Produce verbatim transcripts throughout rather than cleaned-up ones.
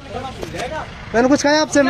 मैंने कुछ कहा आपसे?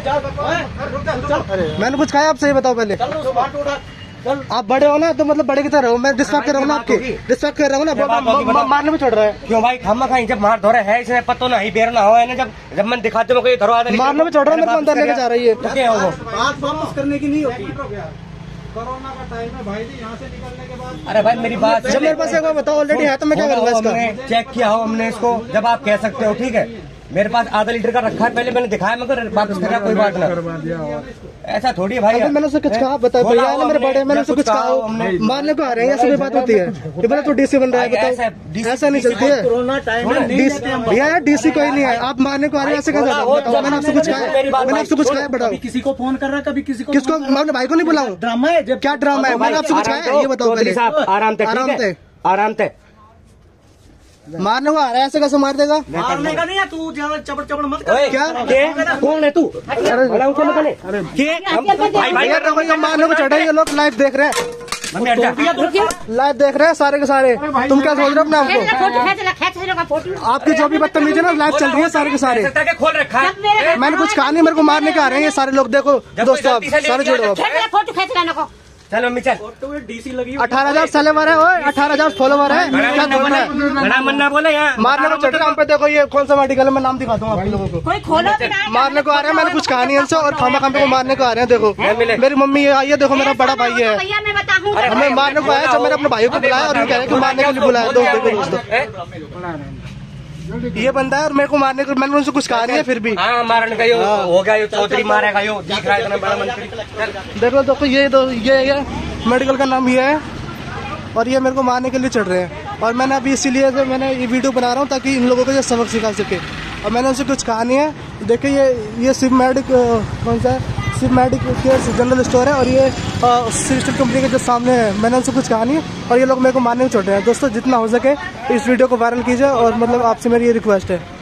मैंने कुछ कहा आपसे? ये बताओ पहले। आप बड़े हो ना तो मतलब बड़े की तरह हो। मैं डिस्टर्ब कर रहा हूँ ना आपके, डिस्टर्ब कर रहा हूँ ना। मारने में छोड़ रहा है क्यों भाई? हम कहीं जब मार धोरे है इसमें पता नहीं बेरना हो है ना। जब जब मैं दिखाते हो कोई धरवा मारने में छोड़ रहा है, मेरे को अंदर लेके जा रही है। क्या हो बात वापस करने की नहीं होती। कोरोना का टाइम है भाई जी, यहाँ से निकलने के बाद। अरे भाई मेरी बात जब मेरे पास एक बार बताओ ऑलरेडी है तो मैं क्या करूँगा इसका? चेक किया हो हमने इसको, जब आप कह सकते हो ठीक है। मेरे पास आधा लीटर का रखा है, पहले मैंने दिखाया मगर वापस कर कोई बात ना। ऐसा थोड़ी है भाई। मैंने उसे कुछ कहा? बताओ भैया ना मेरे बड़े, मैंने उसे कुछ कहा? मारने को आ रहे हैं, ऐसी कोई बात होती है? ये बता तू डीसी बन रहा है, बताओ ऐसा नहीं चलती है। भैया यार डीसी कोई नहीं है, आप मारने को आ रहे हैं ऐसे कैसे? बताओ मैंने आपसे कुछ कहा? मैंने आपसे कुछ कहा? बताओ किसी को फोन कर रहा है, कभी किसी को किसको? मैं अपने भाई को नहीं बुलाऊं? ड्रामा है। क्या ड्रामा है? मैंने आपसे कुछ कहा? ये बताओ पहले। आराम से आराम से आराम से मारने को आ रहा है, ऐसे कैसे मार देगा? मारने का नहीं है, तू ज्यादा चबड़ चबड़ मत कर। क्या कौन है तू? अरे भाई भाई मारने को चढ़ा, ये लोग लाइव देख रहे हैं, लाइव देख रहे हैं सारे के सारे। तुम क्या सोच रहे हो अपने आपको? आपकी जो भी बदतमीजी है ना लाइव चल रही है सारे के सारे। खोल रखा है, मैंने कुछ कहा नहीं, मेरे को मारने के आ रहे हैं ये सारे लोग। देखो दोस्तों आप सारे जोड़ो। चल मम्मी चल। डीसी लगी अठारह हजार फॉलोवर है, अठारह हजार फॉलोवर है। क्या बोल रहा है? बड़ा मन्ना बोले यहाँ मारने को चढ़ रहा पे। देखो ये कौन सा मेडिकल है, मैं नाम दिखाता हूँ आप लोगों को। मारने को आ रहे हैं, मैंने कुछ कहा नहीं इनसे और खामा खामे को मारने को आ रहे हैं। देखो मेरी मम्मी ये आई है, देखो मेरा बड़ा भाई है, हमें मारने को आया। जब मैंने अपने भाइयों को बुलाया और ये कह रहे हैं कि मारने के लिए बुलाया। दोस्त देखो दोस्तों ये बंदा है और मेरे को मारने को, मैंने उनसे कुछ कहा नहीं है फिर भी। हाँ मारने का यो हो गया, यो चौधरी मारेगा, यो दिख रहा है इतना बड़ा मंत्री। देखो देखो ये दो ये ये मेडिकल का नाम ये है और ये मेरे को मारने के लिए चढ़ रहे हैं। और मैंने अभी इसीलिए तो मैंने ये वीडियो बना रहा हूँ ताकि इन लोगों को ये सबक सिखा सके। और मैंने उनसे कुछ कहा नहीं है। देखिए ये ये सिर्फ मेडिक कौन सा है, सिर्फ मेडिक केयर जनरल स्टोर है और ये सिस्टर कंपनी के जो सामने है। मैंने उनसे कुछ कहा नहीं है और ये लोग मेरे को मारने में चढ़ रहे हैं। दोस्तों जितना हो सके इस वीडियो को वायरल कीजिए और मतलब आपसे मेरी ये रिक्वेस्ट है।